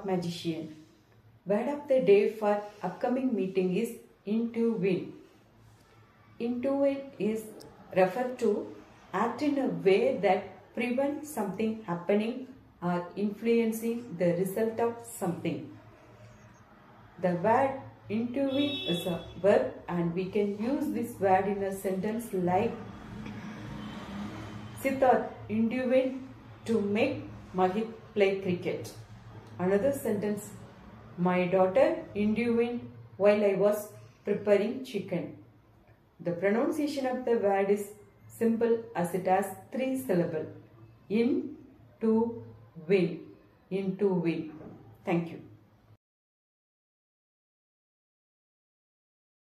top magician. Word of the day for upcoming meeting is intervene. Intervene is referred to act in a way that prevents something happening or influencing the result of something. The word intervene is a verb and we can use this word in a sentence like Siddharth intervened to make Mahit play cricket. Another sentence, my daughter intervened while I was preparing chicken. The pronunciation of the word is simple as it has 3 syllables. In, to, win. In, to, win. Thank you.